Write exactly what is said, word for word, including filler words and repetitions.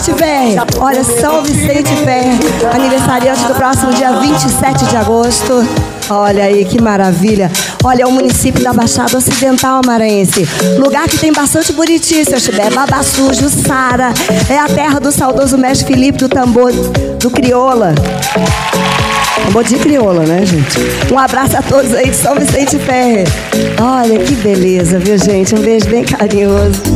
Vicente Ferre. Olha, São Vicente Ferre, aniversariante do próximo dia vinte e sete de agosto. Olha aí, que maravilha. Olha, é o município da Baixada Ocidental Maranhense. Lugar que tem bastante buriti, seu Chibé. Babaçu, Jussara. É a terra do saudoso mestre Felipe do tambor do Crioula. Tambor de crioula, né, gente? Um abraço a todos aí de São Vicente Ferre. Olha, que beleza, viu, gente? Um beijo bem carinhoso.